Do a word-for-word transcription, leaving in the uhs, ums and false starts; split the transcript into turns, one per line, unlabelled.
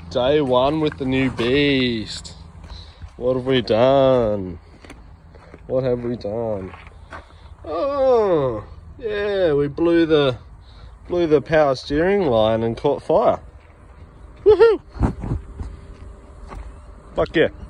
Day one with the new beast. What have we done? What have we done? Oh, yeah, we blew the blew the power steering line and caught fire. Woohoo! Fuck yeah.